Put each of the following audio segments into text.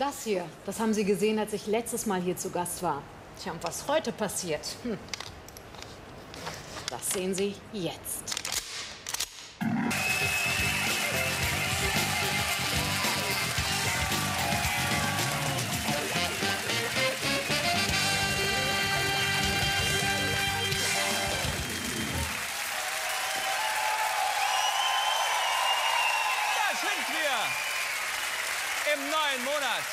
Das hier, das haben Sie gesehen, als ich letztes Mal hier zu Gast war. Tja, und was heute passiert, das sehen Sie jetzt. Im neuen Monat,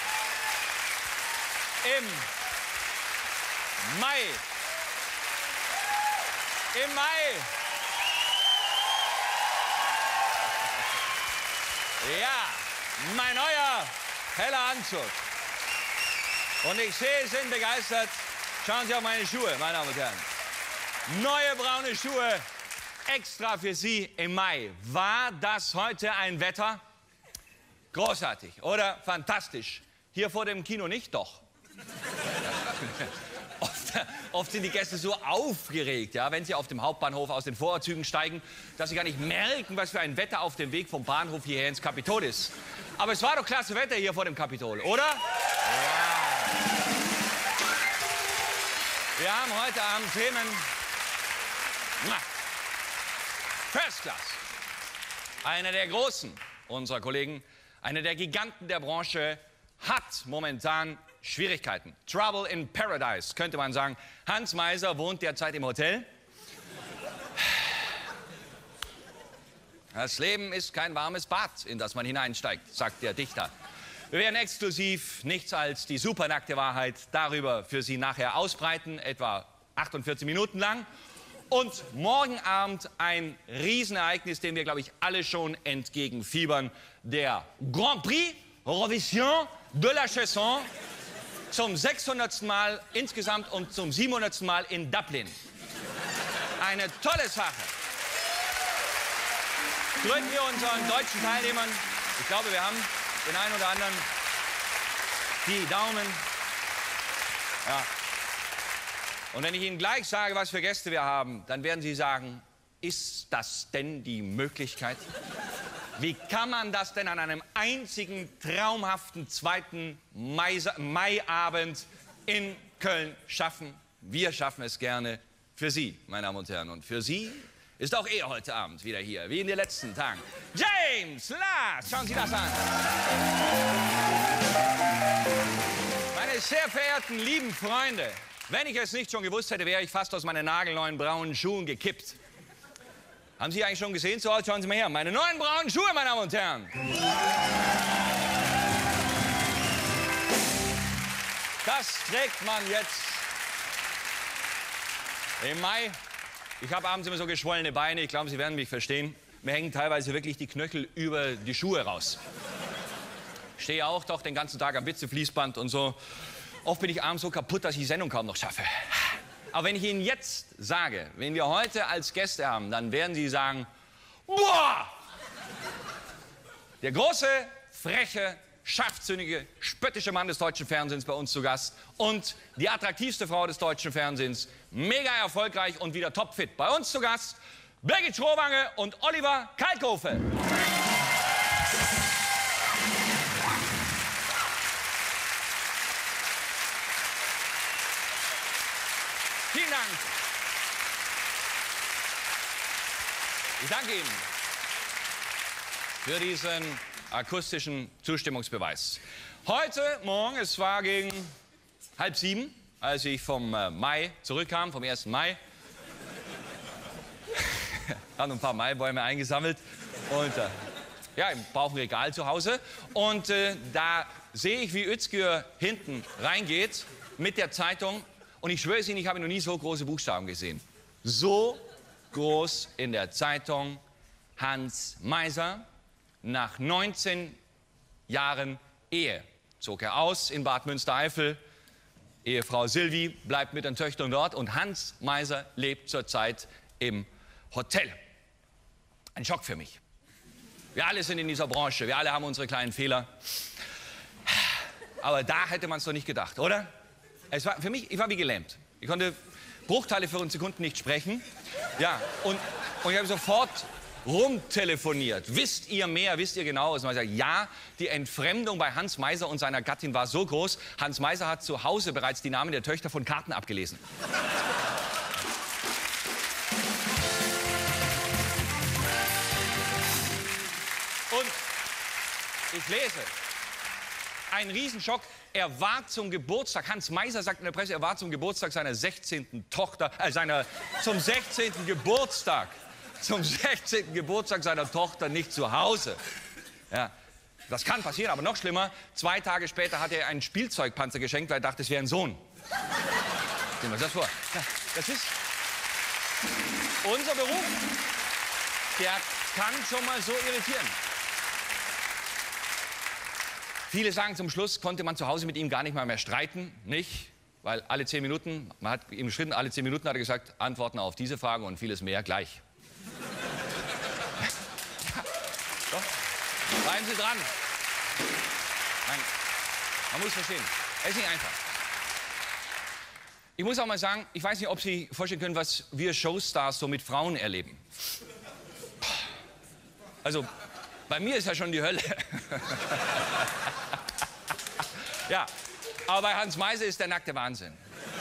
im Mai, ja, mein neuer heller Anzug. Und ich sehe, Sie sind begeistert. Schauen Sie auf meine Schuhe, meine Damen und Herren. Neue braune Schuhe, extra für Sie im Mai. War das heute ein Wetter? Großartig, oder? Fantastisch. Hier vor dem Kino nicht, doch. Oft sind die Gäste so aufgeregt, ja, wenn sie auf dem Hauptbahnhof aus den Vorzügen steigen, dass sie gar nicht merken, was für ein Wetter auf dem Weg vom Bahnhof hierher ins Kapitol ist. Aber es war doch klasse Wetter hier vor dem Kapitol, oder? Ja. Wir haben heute Abend Themen. First Class. Einer der Großen unserer Kollegen, einer der Giganten der Branche, hat momentan Schwierigkeiten. Trouble in Paradise, könnte man sagen. Hans Meiser wohnt derzeit im Hotel. Das Leben ist kein warmes Bad, in das man hineinsteigt, sagt der Dichter. Wir werden exklusiv nichts als die supernackte Wahrheit darüber für Sie nachher ausbreiten, etwa 48 Minuten lang. Und morgen Abend ein Riesenereignis, dem wir, glaube ich, alle schon entgegenfiebern. Der Grand Prix Eurovision de la Chanson zum 600. Mal insgesamt und zum 700. Mal in Dublin. Eine tolle Sache. Drücken wir unseren deutschen Teilnehmern, ich glaube, wir haben den einen oder anderen, die Daumen. Ja. Und wenn ich Ihnen gleich sage, was für Gäste wir haben, dann werden Sie sagen, ist das denn die Möglichkeit? Wie kann man das denn an einem einzigen traumhaften 2. Maiabend in Köln schaffen? Wir schaffen es gerne für Sie, meine Damen und Herren. Und für Sie ist auch heute Abend wieder hier, wie in den letzten Tagen. James Last, schauen Sie das an. Meine sehr verehrten, lieben Freunde, wenn ich es nicht schon gewusst hätte, wäre ich fast aus meinen nagelneuen braunen Schuhen gekippt. Haben Sie eigentlich schon gesehen? So, schauen Sie mal her. Meine neuen braunen Schuhe, meine Damen und Herren. Das trägt man jetzt im Mai. Ich habe abends immer so geschwollene Beine. Ich glaube, Sie werden mich verstehen. Mir hängen teilweise wirklich die Knöchel über die Schuhe raus. Ich stehe auch doch den ganzen Tag am Witzefließband und so. Oft bin ich abends so kaputt, dass ich die Sendung kaum noch schaffe. Aber wenn ich Ihnen jetzt sage, wen wir heute als Gäste haben, dann werden Sie sagen, boah! Der große, freche, scharfsinnige, spöttische Mann des deutschen Fernsehens bei uns zu Gast und die attraktivste Frau des deutschen Fernsehens, mega erfolgreich und wieder topfit. Bei uns zu Gast Birgit Schrowange und Oliver Kalkofe. Vielen Dank. Ich danke Ihnen für diesen akustischen Zustimmungsbeweis. Heute Morgen, es war gegen 6:30, als ich vom Mai zurückkam, vom 1. Mai. Ich habe ein paar Maibäume eingesammelt und ja, ich brauche ein Regal zu Hause. Und da sehe ich, wie Özgür hinten reingeht mit der Zeitung. Und ich schwöre es Ihnen, ich habe noch nie so große Buchstaben gesehen. So groß in der Zeitung: Hans Meiser, nach 19 Jahren Ehe zog er aus in Bad Münstereifel. Ehefrau Silvi bleibt mit den Töchtern dort und Hans Meiser lebt zurzeit im Hotel. Ein Schock für mich. Wir alle sind in dieser Branche, wir alle haben unsere kleinen Fehler. Aber da hätte man es doch nicht gedacht, oder? Es war für mich, ich war wie gelähmt. Ich konnte Bruchteile von Sekunden nicht sprechen. Ja, und ich habe sofort rumtelefoniert. Wisst ihr mehr? Wisst ihr genau? Und man sagt, ja, die Entfremdung bei Hans Meiser und seiner Gattin war so groß. Hans Meiser hat zu Hause bereits die Namen der Töchter von Karten abgelesen. Und ich lese, ein Riesenschock. Er war zum Geburtstag, Hans Meiser sagt in der Presse, er war zum Geburtstag seiner 16. Tochter, zum 16. Geburtstag seiner Tochter nicht zu Hause. Ja, das kann passieren, aber noch schlimmer, 2 Tage später hat er einen Spielzeugpanzer geschenkt, weil er dachte, es wäre ein Sohn. Stellen wir uns das vor. Ja, das ist unser Beruf. Der kann schon mal so irritieren. Viele sagen, zum Schluss konnte man zu Hause mit ihm gar nicht mal mehr streiten. Nicht, weil alle 10 Minuten, man hat ihm geschritten, alle 10 Minuten hat er gesagt, Antworten auf diese Fragen und vieles mehr gleich. Doch, bleiben Sie dran. Nein, man muss verstehen, es ist nicht einfach. Ich muss auch mal sagen, ich weiß nicht, ob Sie vorstellen können, was wir Showstars so mit Frauen erleben. Also, bei mir ist ja schon die Hölle. Ja, aber bei Hans Meiser ist der nackte Wahnsinn.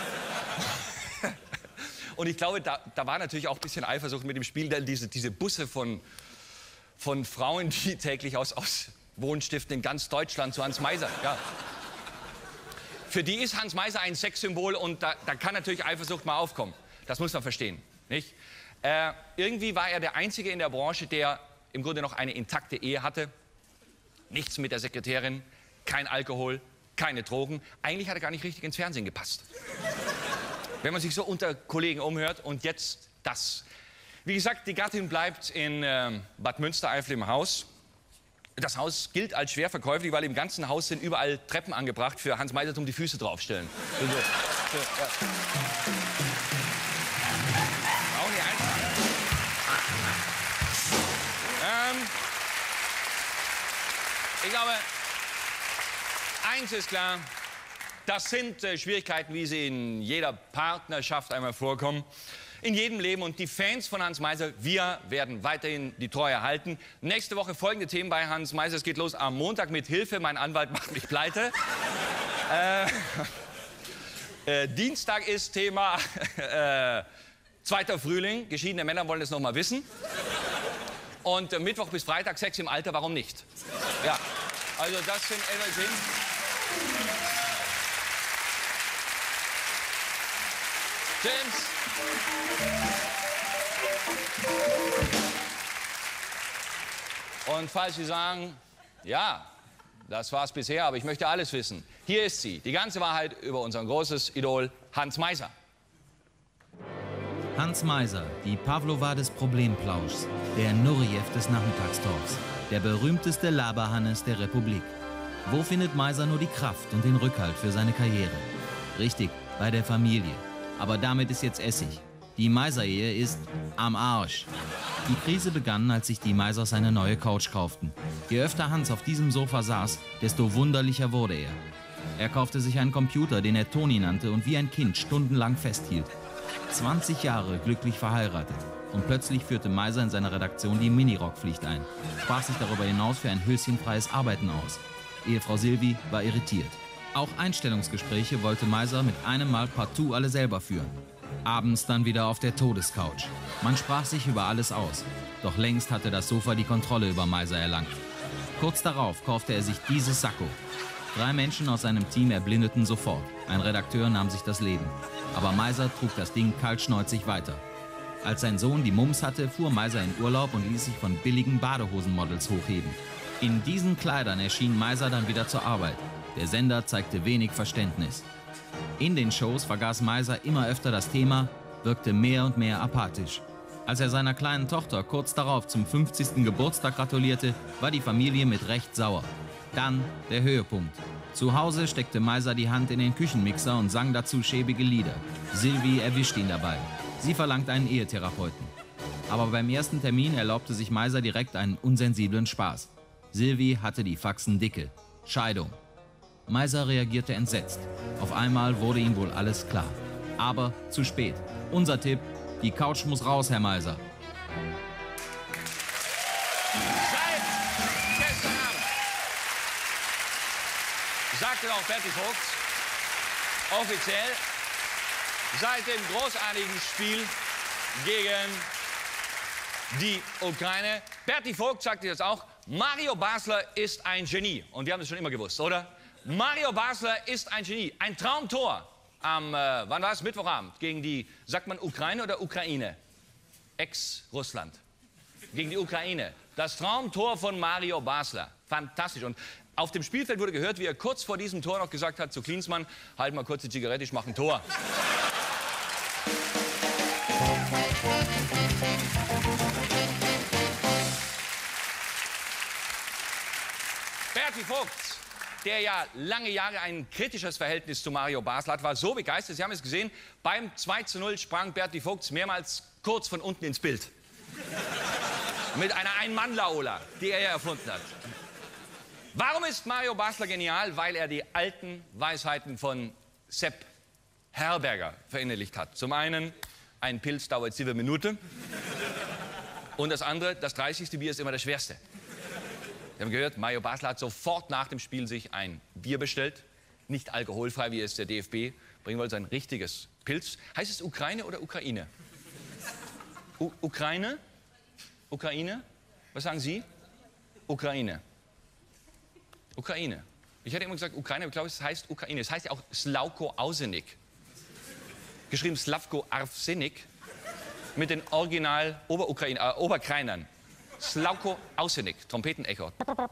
Und ich glaube, da war natürlich auch ein bisschen Eifersucht mit dem Spiel, denn diese Busse von Frauen, die täglich aus Wohnstiften in ganz Deutschland zu Hans Meiser. Ja. Für die ist Hans Meiser ein Sexsymbol und da kann natürlich Eifersucht mal aufkommen. Das muss man verstehen, nicht? Irgendwie war er der Einzige in der Branche, der im Grunde noch eine intakte Ehe hatte. Nichts mit der Sekretärin, kein Alkohol, keine Drogen. Eigentlich hat er gar nicht richtig ins Fernsehen gepasst. Wenn man sich so unter Kollegen umhört und jetzt das. Wie gesagt, die Gattin bleibt in Bad Münstereifel im Haus. Das Haus gilt als schwer verkäuflich, weil im ganzen Haus sind überall Treppen angebracht für Hans Meiser zum die Füße draufstellen. Also, ja. Auch nicht einfach. Ich glaube, eins ist klar, das sind Schwierigkeiten, wie sie in jeder Partnerschaft einmal vorkommen, in jedem Leben. Und die Fans von Hans Meiser, wir werden weiterhin die Treue halten. Nächste Woche folgende Themen bei Hans Meiser. Es geht los am Montag mit Hilfe, mein Anwalt macht mich pleite. Dienstag ist Thema zweiter Frühling, geschiedene Männer wollen es noch mal wissen. Und Mittwoch bis Freitag Sex im Alter, warum nicht? Ja, also das sind etwa Themen. James. Und falls Sie sagen, ja, das war's bisher, aber ich möchte alles wissen. Hier ist sie, die ganze Wahrheit über unser großes Idol Hans Meiser. Hans Meiser, die Pawlowa des Problemplauschs, der Nurejew des Nachmittagstalks, der berühmteste Laberhannes der Republik. Wo findet Meiser nur die Kraft und den Rückhalt für seine Karriere? Richtig, bei der Familie. Aber damit ist jetzt Essig. Die Meiser-Ehe ist am Arsch. Die Krise begann, als sich die Meisers eine neue Couch kauften. Je öfter Hans auf diesem Sofa saß, desto wunderlicher wurde er. Er kaufte sich einen Computer, den er Toni nannte und wie ein Kind stundenlang festhielt. 20 Jahre glücklich verheiratet. Und plötzlich führte Meiser in seiner Redaktion die Minirockpflicht ein. Sprach sich darüber hinaus für ein höschenfreies Arbeiten aus. Ehefrau Silvi war irritiert. Auch Einstellungsgespräche wollte Meiser mit einem Mal partout alle selber führen. Abends dann wieder auf der Todescouch. Man sprach sich über alles aus. Doch längst hatte das Sofa die Kontrolle über Meiser erlangt. Kurz darauf kaufte er sich dieses Sakko. 3 Menschen aus seinem Team erblindeten sofort. Ein Redakteur nahm sich das Leben. Aber Meiser trug das Ding kaltschnäuzig weiter. Als sein Sohn die Mumps hatte, fuhr Meiser in Urlaub und ließ sich von billigen Badehosenmodels hochheben. In diesen Kleidern erschien Meiser dann wieder zur Arbeit. Der Sender zeigte wenig Verständnis. In den Shows vergaß Meiser immer öfter das Thema, wirkte mehr und mehr apathisch. Als er seiner kleinen Tochter kurz darauf zum 50. Geburtstag gratulierte, war die Familie mit Recht sauer. Dann der Höhepunkt. Zu Hause steckte Meiser die Hand in den Küchenmixer und sang dazu schäbige Lieder. Silvi erwischte ihn dabei. Sie verlangt einen Ehetherapeuten. Aber beim ersten Termin erlaubte sich Meiser direkt einen unsensiblen Spaß. Silvi hatte die Faxen dicke. Scheidung. Meiser reagierte entsetzt. Auf einmal wurde ihm wohl alles klar. Aber zu spät. Unser Tipp, die Couch muss raus, Herr Meiser. sagte auch Berti Vogts, offiziell, seit dem großartigen Spiel gegen die Ukraine. Berti Vogt sagte jetzt auch, Mario Basler ist ein Genie. Und wir haben das schon immer gewusst, oder? Mario Basler ist ein Genie. Ein Traumtor am, wann war es? Mittwochabend gegen die, sagt man Ukraine oder Ukraine? Ex-Russland. Gegen die Ukraine. Das Traumtor von Mario Basler. Fantastisch. Und auf dem Spielfeld wurde gehört, wie er kurz vor diesem Tor noch gesagt hat zu Klinsmann, halt mal kurz die Zigarette, ich mache ein Tor. Berti Vogts, der ja lange Jahre ein kritisches Verhältnis zu Mario Basler hat, war so begeistert, Sie haben es gesehen, beim 2:0 sprang Berti Vogts mehrmals kurz von unten ins Bild. Mit einer Ein-Mann-Laola, die er ja erfunden hat. Warum ist Mario Basler genial? Weil er die alten Weisheiten von Sepp Herberger verinnerlicht hat. Zum einen, ein Pilz dauert 7 Minuten. Und das andere, das 30. Bier ist immer das schwerste. Wir haben gehört, Mario Basler hat sofort nach dem Spiel sich ein Bier bestellt. Nicht alkoholfrei, wie es der DFB bringen wollte, ein richtiges Pilz. Heißt es Ukraine oder Ukraine? Ukraine? Ukraine? Was sagen Sie? Ukraine. Ukraine. Ich hätte immer gesagt Ukraine, aber ich glaube, es heißt Ukraine. Es heißt ja auch Slawko Ausenik. Geschrieben Slavko Arsenik. Mit den Original Oberkreinern. Slawko Ausenik, Trompetenecho.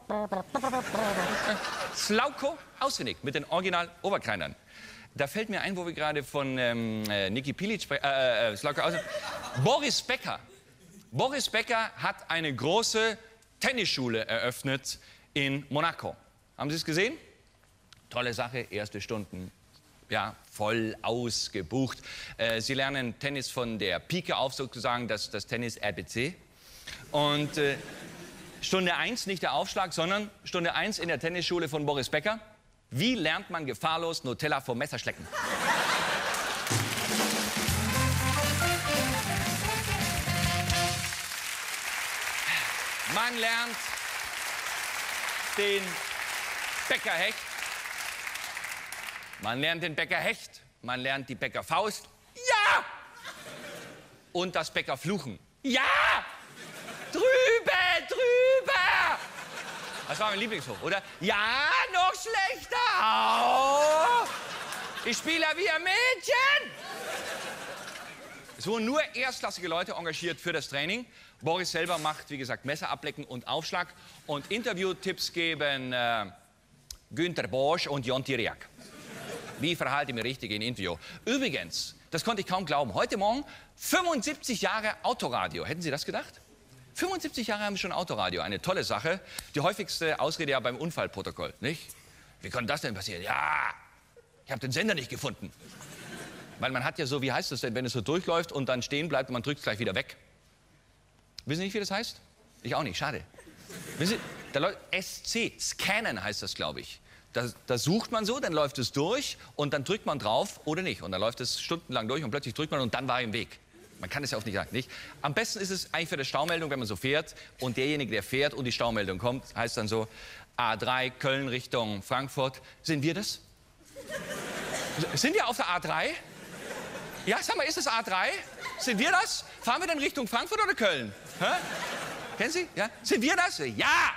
Slawko Ausenik mit den Original Oberkreinern. Da fällt mir ein, wo wir gerade von Niki Pilic sprechen. Slawko Ausenik. Boris Becker. Boris Becker hat eine große Tennisschule eröffnet in Monaco. Haben Sie es gesehen? Tolle Sache, erste Stunden. Ja, voll ausgebucht. Sie lernen Tennis von der Pike auf, sozusagen, das Tennis RBC. Und Stunde 1, nicht der Aufschlag, sondern Stunde 1 in der Tennisschule von Boris Becker. Wie lernt man gefahrlos Nutella vom Messerschlecken? Man lernt den Bäckerhecht. Man lernt den Bäckerhecht. Man lernt die Bäckerfaust. Ja! Und das Bäckerfluchen. Ja! Drüber, drüber! Das war mein Lieblingshoch, oder? Ja, noch schlechter! Oh, ich spiele wie ein Mädchen! Es wurden nur erstklassige Leute engagiert für das Training. Boris selber macht, wie gesagt, Messer ablecken und Aufschlag. Und Interviewtipps geben Günter Bosch und Jon Tiriak. Wie verhalte ich mich richtig in Interview? Übrigens, das konnte ich kaum glauben, heute Morgen 75 Jahre Autoradio. Hätten Sie das gedacht? 75 Jahre haben wir schon Autoradio, eine tolle Sache. Die häufigste Ausrede ja beim Unfallprotokoll, nicht? Wie konnte das denn passieren? Ja, ich habe den Sender nicht gefunden. Weil man hat ja so, wie heißt das denn, wenn es so durchläuft und dann stehen bleibt und man drückt es gleich wieder weg. Wissen Sie nicht, wie das heißt? Ich auch nicht, schade. Wissen Sie, da läuft SC, Scannen heißt das, glaube ich. Da sucht man so, dann läuft es durch und dann drückt man drauf oder nicht. Und dann läuft es stundenlang durch und plötzlich drückt man und dann war er im Weg. Man kann es ja oft nicht sagen, nicht? Am besten ist es eigentlich für die Staumeldung, wenn man so fährt und derjenige, der fährt und die Staumeldung kommt, heißt dann so, A3 Köln Richtung Frankfurt. Sind wir das? Sind wir auf der A3? Ja, sag mal, ist es A3? Sind wir das? Fahren wir denn Richtung Frankfurt oder Köln? Hä? Kennen Sie? Ja? Sind wir das? Ja!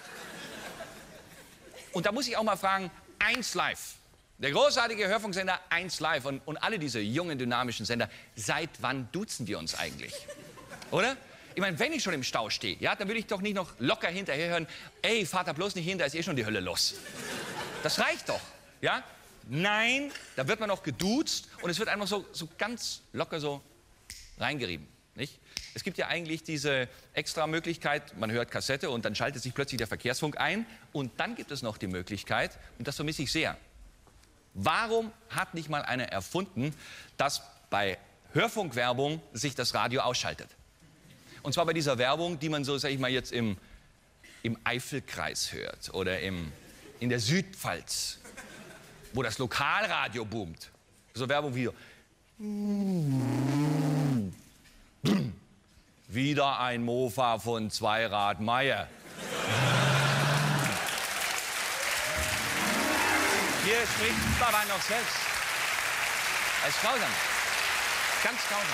Und da muss ich auch mal fragen, 1 Live. Der großartige Hörfunksender 1 Live und alle diese jungen, dynamischen Sender, seit wann duzen wir uns eigentlich? Oder? Ich meine, wenn ich schon im Stau stehe, ja, dann will ich doch nicht noch locker hinterher hören, ey, fahr da bloß nicht hin, da ist eh schon die Hölle los. Das reicht doch, ja? Nein, da wird man noch geduzt und es wird einfach so ganz locker so reingerieben, nicht? Es gibt ja eigentlich diese extra Möglichkeit, man hört Kassette und dann schaltet sich plötzlich der Verkehrsfunk ein und dann gibt es noch die Möglichkeit, und das vermisse ich sehr, warum hat nicht mal einer erfunden, dass bei Hörfunkwerbung sich das Radio ausschaltet? Und zwar bei dieser Werbung, die man so, sag ich mal, jetzt im Eifelkreis hört oder in der Südpfalz, wo das Lokalradio boomt. So Werbung wie wieder ein Mofa von Zweirad Meier. hier spricht Baba noch selbst. Es ist grausam. Ganz grausam.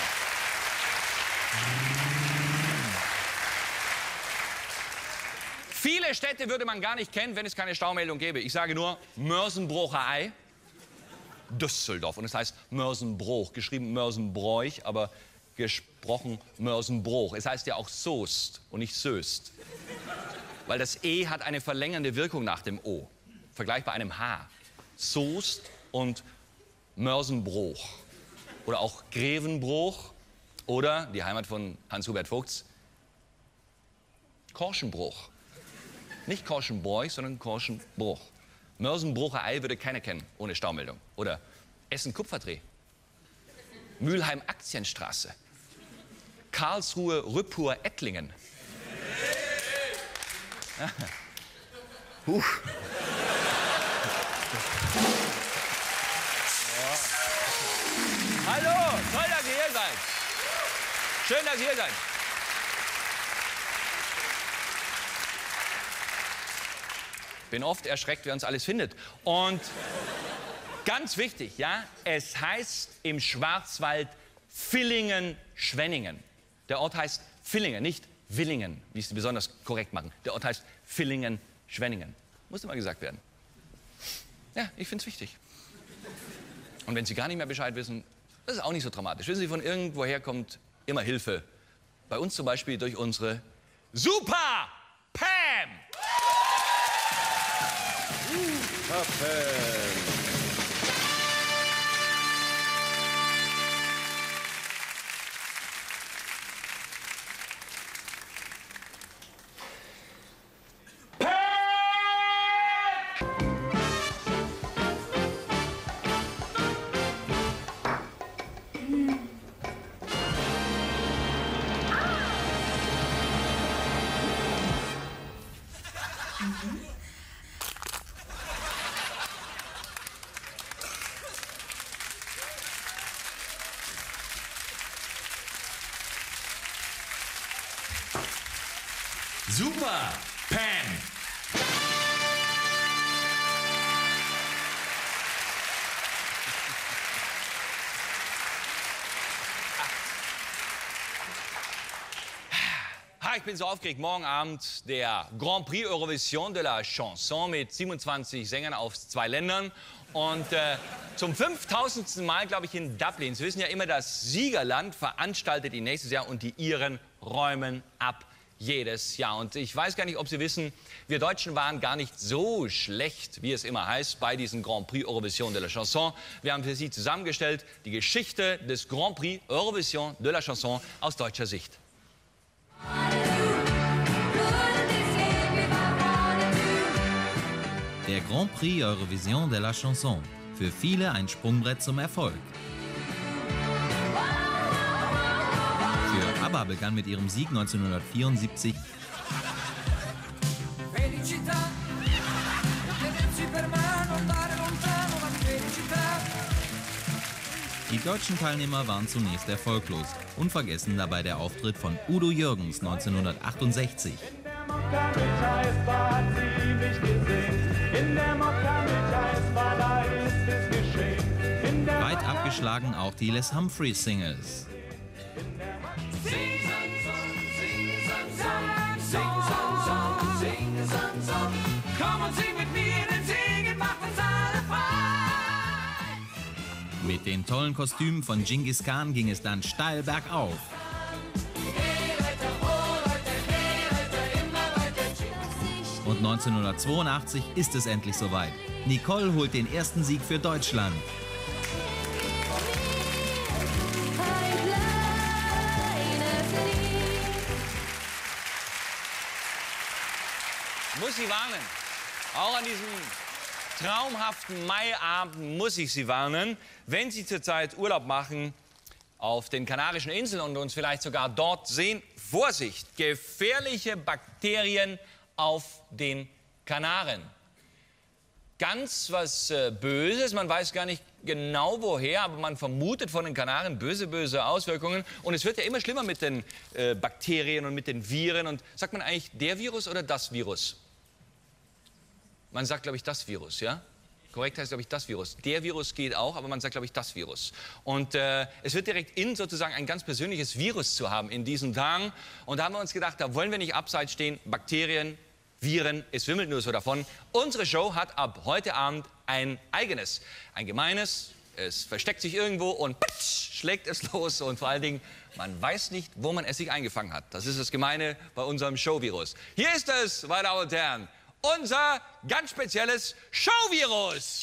Viele Städte würde man gar nicht kennen, wenn es keine Staumeldung gäbe. Ich sage nur Mörsenbrocher Ei, Düsseldorf. Und es heißt Mörsenbroch, geschrieben Mörsenbräuch, aber gesprochen Mörsenbroch. Es heißt ja auch Soest und nicht Söst. Weil das E hat eine verlängernde Wirkung nach dem O. Vergleichbar einem H. Soest und Mörsenbroch. Oder auch Grevenbroch. Oder, die Heimat von Hans-Hubert Vogts, Korschenbruch. Nicht Korschenbräuch, sondern Korschenbruch. Mörsenbrocher Ei würde keiner kennen, ohne Staumeldung. Oder Essen-Kupferdreh. Mülheim-Aktienstraße. Karlsruhe-Rüppur-Ettlingen. Hallo, toll, dass ihr hier seid. Schön, dass ihr hier seid. Bin oft erschreckt, wer uns alles findet. Und ganz wichtig, ja, es heißt im Schwarzwald Villingen-Schwenningen. Der Ort heißt Villingen, nicht Willingen, wie sie besonders korrekt machen. Der Ort heißt Villingen-Schwenningen. Muss immer gesagt werden. Ja, ich finde es wichtig. Und wenn Sie gar nicht mehr Bescheid wissen, das ist auch nicht so dramatisch. Wissen Sie, von irgendwoher kommt immer Hilfe. Bei uns zum Beispiel durch unsere Super Pam. Super Pam. Super Pam. Ich bin so aufgeregt. Morgen Abend der Grand Prix Eurovision de la Chanson mit 27 Sängern aus 2 Ländern. Und zum 5000. Mal, glaube ich, in Dublin. Sie wissen ja immer, das Siegerland veranstaltet ihn nächstes Jahr und die Iren räumen ab. Jedes Jahr. Und ich weiß gar nicht, ob Sie wissen, wir Deutschen waren gar nicht so schlecht, wie es immer heißt, bei diesem Grand Prix Eurovision de la Chanson. Wir haben für Sie zusammengestellt die Geschichte des Grand Prix Eurovision de la Chanson aus deutscher Sicht. Der Grand Prix Eurovision de la Chanson. Für viele ein Sprungbrett zum Erfolg. Für ABBA begann mit ihrem Sieg 1974 Die deutschen Teilnehmer waren zunächst erfolglos. Unvergessen dabei der Auftritt von Udo Jürgens 1968. Weit abgeschlagen auch die Les Humphreys Singles. Mit den tollen Kostümen von Genghis Khan ging es dann steil bergauf. Und 1982 ist es endlich soweit. Nicole holt den ersten Sieg für Deutschland. Muss Sie warnen. Auch an diesem traumhaften Maiabend muss ich Sie warnen, wenn Sie zurzeit Urlaub machen auf den Kanarischen Inseln und uns vielleicht sogar dort sehen. Vorsicht, gefährliche Bakterien auf den Kanaren. Ganz was Böses, man weiß gar nicht genau woher, aber man vermutet von den Kanaren böse Auswirkungen. Und es wird ja immer schlimmer mit den Bakterien und mit den Viren. Und sagt man eigentlich der Virus oder das Virus? Man sagt, glaube ich, das Virus, ja? Korrekt heißt, glaube ich, das Virus. Der Virus geht auch, aber man sagt, glaube ich, das Virus. Und es wird direkt in sozusagen ein ganz persönliches Virus zu haben in diesen Tagen. Und da haben wir uns gedacht, da wollen wir nicht abseits stehen. Bakterien, Viren, es wimmelt nur so davon. Unsere Show hat ab heute Abend ein eigenes, ein gemeines. Es versteckt sich irgendwo und patsch, schlägt es los. Und vor allen Dingen, man weiß nicht, wo man es sich eingefangen hat. Das ist das Gemeine bei unserem Showvirus. Hier ist es, meine Damen und Herren, unser ganz spezielles Showvirus.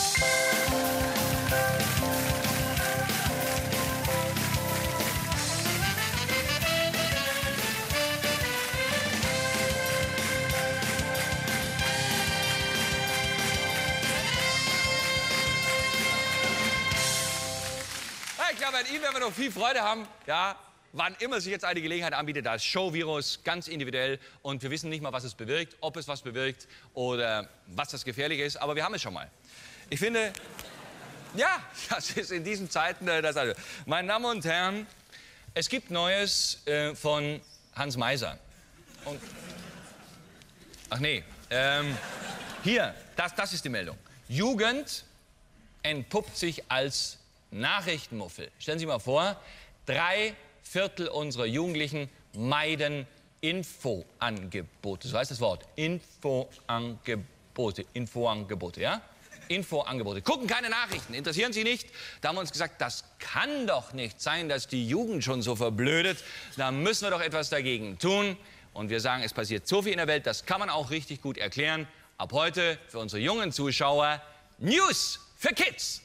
Ich glaube, an ihm werden wir noch viel Freude haben. Ja, wann immer sich jetzt eine Gelegenheit anbietet, das Showvirus, ganz individuell. Und wir wissen nicht mal, was es bewirkt, ob es was bewirkt oder was das Gefährliche ist. Aber wir haben es schon mal. Ich finde, ja, das ist in diesen Zeiten das also. Meine Damen und Herren, es gibt Neues von Hans Meiser. Und, ach nee, hier, das ist die Meldung. Jugend entpuppt sich als Nachrichtenmuffel. Stellen Sie sich mal vor, 3/4 unserer Jugendlichen meiden Infoangebote. So heißt das Wort. Infoangebote. Infoangebote, ja? Infoangebote. Gucken keine Nachrichten, interessieren Sie nicht. Da haben wir uns gesagt, das kann doch nicht sein, dass die Jugend schon so verblödet. Da müssen wir doch etwas dagegen tun. Und wir sagen, es passiert so viel in der Welt, das kann man auch richtig gut erklären. Ab heute für unsere jungen Zuschauer News für Kids.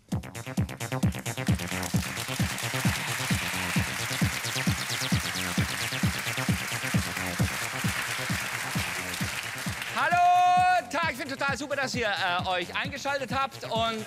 Hallo, Tag, ich finde total super, dass ihr euch eingeschaltet habt und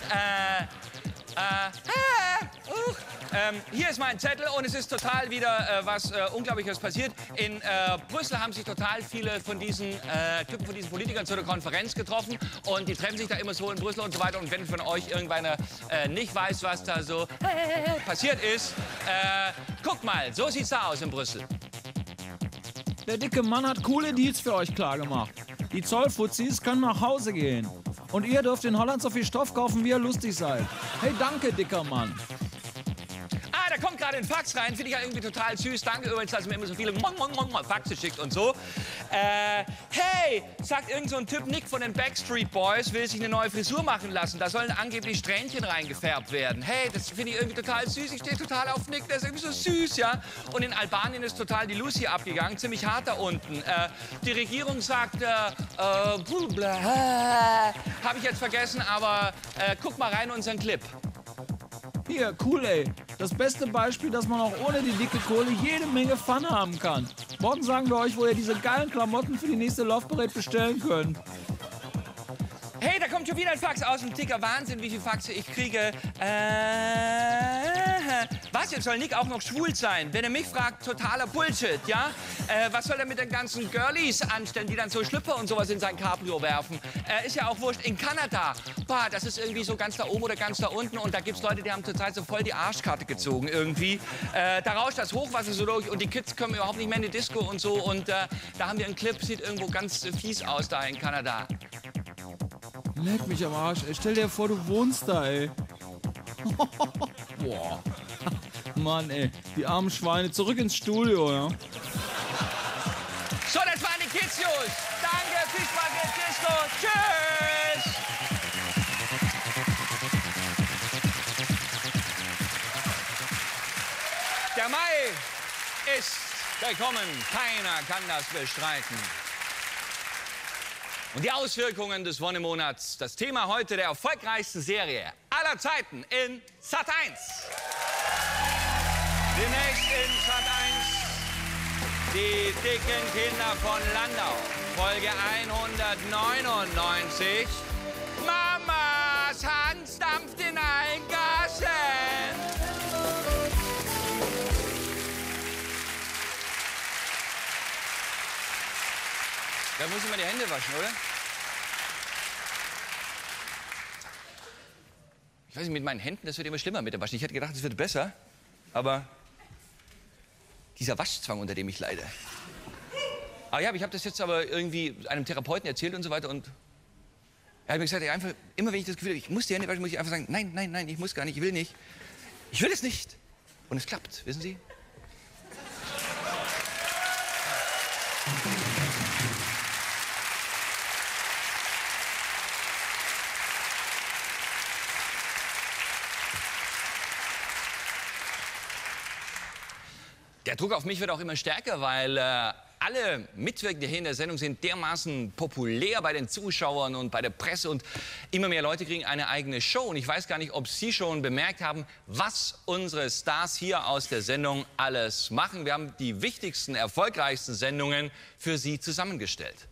hier ist mein Zettel und es ist total wieder was Unglaubliches passiert. In Brüssel haben sich total viele von diesen Typen, von diesen Politikern zu einer Konferenz getroffen und die treffen sich da immer so in Brüssel und so weiter. Und wenn von euch irgendeiner nicht weiß, was da so passiert ist, guckt mal, so sieht's da aus in Brüssel. Der dicke Mann hat coole Deals für euch klargemacht. Die Zollfuzis können nach Hause gehen. Und ihr dürft in Holland so viel Stoff kaufen, wie ihr lustig seid. Hey, danke, dicker Mann. Ah, da kommt gerade ein Fax rein. Finde ich ja irgendwie total süß. Danke übrigens, dass ihr mir immer so viele Faxe schickt und so. Hey, sagt irgend so ein Typ, Nick von den Backstreet Boys, will sich eine neue Frisur machen lassen. Da sollen angeblich Strähnchen reingefärbt werden. Hey, das finde ich irgendwie total süß. Ich stehe total auf Nick, der ist irgendwie so süß, ja. Und in Albanien ist total die Lucy abgegangen, ziemlich hart da unten. Die Regierung sagt, habe ich jetzt vergessen, aber guck mal rein in unseren Clip. Hier, cool, ey. Das beste Beispiel, dass man auch ohne die dicke Kohle jede Menge Fun haben kann. Morgen sagen wir euch, wo ihr diese geilen Klamotten für die nächste Love Parade bestellen könnt. Hey, da kommt schon wieder ein Fax aus dem Ticker. Wahnsinn, wie viele Faxe ich kriege. Was, jetzt soll Nick auch noch schwul sein? Wenn er mich fragt, totaler Bullshit, ja? Was soll er mit den ganzen Girlies anstellen, die dann so Schlüpper und sowas in sein Cabrio werfen? Ist ja auch wurscht. In Kanada, boah, das ist irgendwie so ganz da oben oder ganz da unten. Und da gibt's Leute, die haben zurzeit so voll die Arschkarte gezogen irgendwie. Da rauscht das Hochwasser so durch und die Kids kommen überhaupt nicht mehr in die Disco und so. Und da haben wir einen Clip, sieht irgendwo ganz fies aus da in Kanada. Leck mich am Arsch, ey. Stell dir vor, du wohnst da, ey. Boah. Mann, ey. Die armen Schweine. Zurück ins Studio, ja. So, das waren die Kids News. Danke, viel Spaß mit Disco. Tschüss. Der Mai ist gekommen. Keiner kann das bestreiten. Und die Auswirkungen des Wonnemonats, das Thema heute der erfolgreichsten Serie aller Zeiten in Sat.1. Demnächst in Sat.1 die dicken Kinder von Landau, Folge 199. Mamas Hans dampft in allen Gassen. Da muss ich mal die Hände waschen, oder? Ich weiß nicht, mit meinen Händen, das wird immer schlimmer mit dem Waschen. Ich hätte gedacht, es wird besser, aber dieser Waschzwang, unter dem ich leide. Aber ja, ich habe das jetzt aber irgendwie einem Therapeuten erzählt und so weiter und Er hat mir gesagt, einfach, immer wenn ich das Gefühl habe, ich muss die Hände waschen, muss ich einfach sagen, nein, nein, nein, ich muss gar nicht, ich will nicht. Ich will es nicht. Und es klappt, wissen Sie? Der Druck auf mich wird auch immer stärker, weil alle Mitwirkenden hier in der Sendung sind dermaßen populär bei den Zuschauern und bei der Presse und immer mehr Leute kriegen eine eigene Show. Und ich weiß gar nicht, ob Sie schon bemerkt haben, was unsere Stars hier aus der Sendung alles machen. Wir haben die wichtigsten, erfolgreichsten Sendungen für Sie zusammengestellt.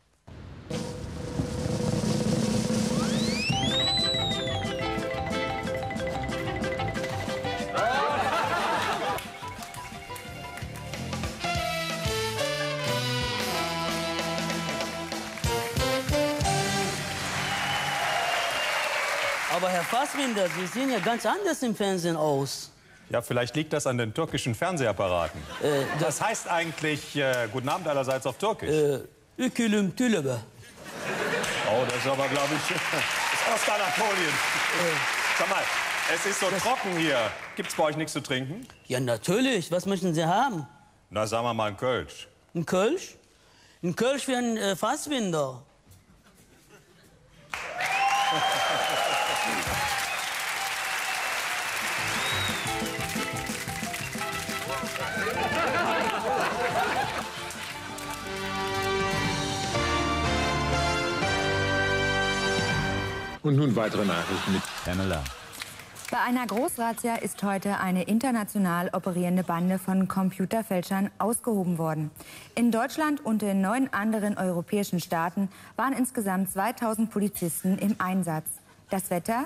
Aber Herr Fassbinder, Sie sehen ja ganz anders im Fernsehen aus. Ja, vielleicht liegt das an den türkischen Fernsehapparaten. Das heißt eigentlich guten Abend allerseits auf Türkisch. Ükülüm tülübe. Oh, das ist aber, glaube ich, ist Ostanatolien. Sag mal, es ist so trocken hier. Gibt's bei euch nichts zu trinken? Ja, natürlich. Was möchten Sie haben? Na, sagen wir mal ein Kölsch. Ein Kölsch? Ein Kölsch für einen Fassbinder. Und nun weitere Nachrichten mit Pamela. Bei einer Großrazzia ist heute eine international operierende Bande von Computerfälschern ausgehoben worden. In Deutschland und in 9 anderen europäischen Staaten waren insgesamt 2000 Polizisten im Einsatz. Das Wetter?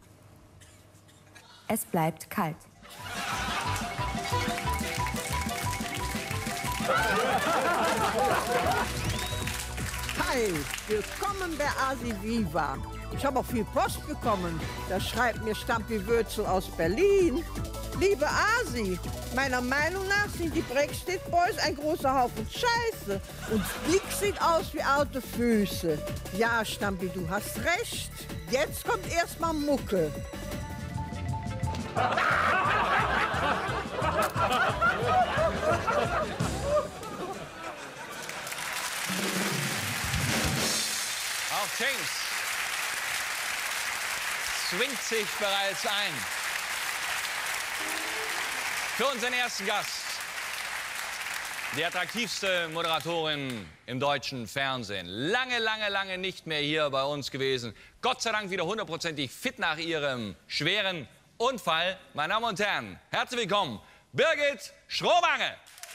Es bleibt kalt. Hi, willkommen bei Asi Viva. Ich habe auch viel Post bekommen. Da schreibt mir Stampi Würzel aus Berlin. Liebe Asi, meiner Meinung nach sind die Brexit Boys ein großer Haufen Scheiße. Und Dick sieht aus wie alte Füße. Ja, Stampi, du hast recht. Jetzt kommt erstmal Mucke. Auch James zwingt sich bereits ein. Für unseren ersten Gast, die attraktivste Moderatorin im deutschen Fernsehen. Lange, lange, lange nicht mehr hier bei uns gewesen. Gott sei Dank wieder 100%ig fit nach ihrem schweren Unfall. Meine Damen und Herren, herzlich willkommen, Birgit Schrowange.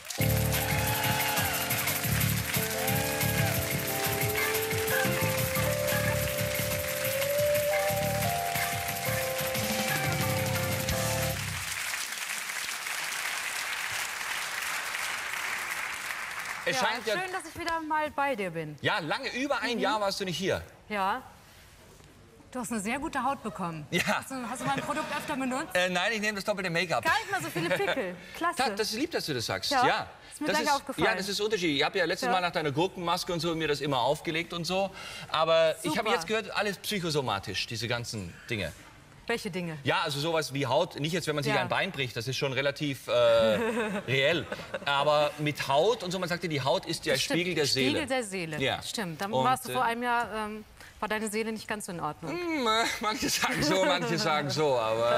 Es scheint schön, dass ich wieder mal bei dir bin. Ja, lange, über ein Jahr warst du nicht hier. Ja. Du hast eine sehr gute Haut bekommen. Ja. Hast du mein Produkt öfter benutzt? Nein, ich nehme das doppelte Make-up. Gar nicht mal so viele Pickel. Klasse. Das ist lieb, dass du das sagst. Ja, Ja. ist mir gleich aufgefallen. Ja, das ist unterschiedlich. Ich habe ja letztes Mal nach deiner Gurkenmaske und so mir das immer aufgelegt und so. Aber ich habe Super. jetzt gehört, alles psychosomatisch, diese ganzen Dinge. Welche Dinge? Ja, also sowas wie Haut, nicht jetzt, wenn man sich Ja. ein Bein bricht, das ist schon relativ reell. Aber mit Haut und so, man sagt ja, die Haut ist der Spiegel der Seele. Spiegel der Seele, Ja. stimmt. Dann Und, warst du vor einem Jahr, war deine Seele nicht ganz so in Ordnung. Manche sagen so, manche sagen so, aber...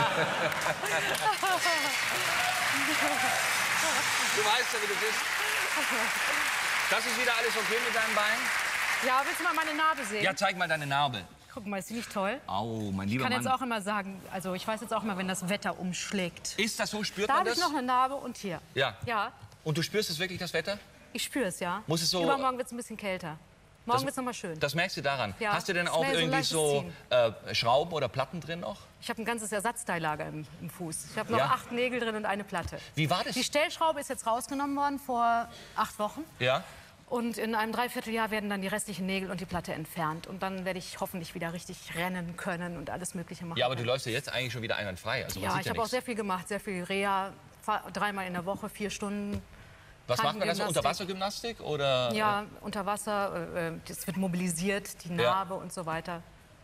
Du weißt ja, wie du bist. Das ist wieder alles okay mit deinem Bein? Ja, willst du mal meine Narbe sehen? Ja, zeig mal deine Narbe. Guck mal, ist die nicht toll? Au, mein Ich lieber kann Mann. jetzt auch immer sagen, also ich weiß jetzt auch immer, wenn das Wetter umschlägt. Ist das so? Spürt Da man habe ich das? noch eine Narbe und hier. Ja. Ja, Und du spürst es wirklich, das Wetter? ich spüre es, ja. Muss es so- Übermorgen wird es ein bisschen kälter. Morgen Das- wird es noch mal schön. Das merkst du daran. Ja, Hast du denn ist auch mehr so irgendwie leichtes so Ziehen. Schrauben oder Platten drin noch? Ich habe ein ganzes Ersatzteillager im Fuß. Ich habe noch Ja? 8 Nägel drin und eine Platte. Wie war das? Die Stellschraube ist jetzt rausgenommen worden vor 8 Wochen. Ja. Und in einem Dreivierteljahr werden dann die restlichen Nägel und die Platte entfernt. Und dann werde ich hoffentlich wieder richtig rennen können und alles Mögliche machen. Ja, aber du läufst ja jetzt eigentlich schon wieder einwandfrei. Also man Ja, sieht ich ja habe auch nichts. sehr viel gemacht, sehr viel Reha, 3-mal in der Woche, 4 Stunden. Was macht man da so? Unterwassergymnastik oder? Ja, unter Wasser. Das wird mobilisiert, die Narbe und so weiter.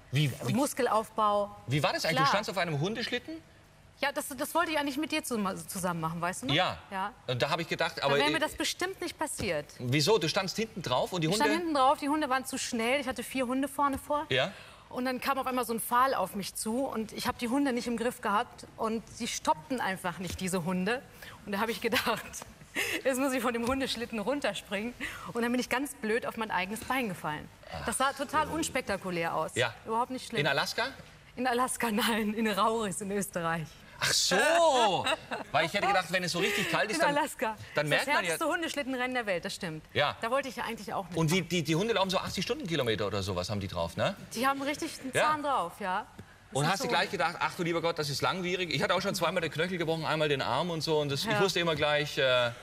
Muskelaufbau. Wie war das eigentlich? Klar. Du standst auf einem Hundeschlitten? Ja, das wollte ich eigentlich mit dir zusammen machen, weißt du noch? Ja. Ja. Und da habe ich gedacht, Da aber wäre mir das bestimmt nicht passiert. wieso? Du standst hinten drauf und die Ich Hunde? stand hinten drauf, die Hunde waren zu schnell. Ich hatte 4 Hunde vorne vor. Ja. Und dann kam auf einmal so ein Pfahl auf mich zu und ich habe die Hunde nicht im Griff gehabt und die stoppten einfach nicht, diese Hunde. Und da habe ich gedacht, jetzt muss ich von dem Hundeschlitten runterspringen. Und dann bin ich ganz blöd auf mein eigenes Bein gefallen. Das sah total unspektakulär aus. Ja. Überhaupt nicht schlimm. In Alaska? In Alaska, nein, in Rauris in Österreich. Ach so! Weil ich hätte gedacht, wenn es so richtig kalt ist, In Alaska. dann merkt das man ja... härteste Hundeschlittenrennen der Welt, das stimmt. Ja. Da wollte ich ja eigentlich auch mit. Und die Hunde laufen so 80 Stundenkilometer oder sowas haben die drauf, ne? Die haben richtig einen Zahn drauf, ja. Und hast du gleich gedacht, ach du lieber Gott, das ist langwierig. Ich hatte auch schon zweimal den Knöchel gebrochen, einmal den Arm und so. Und ich wusste immer gleich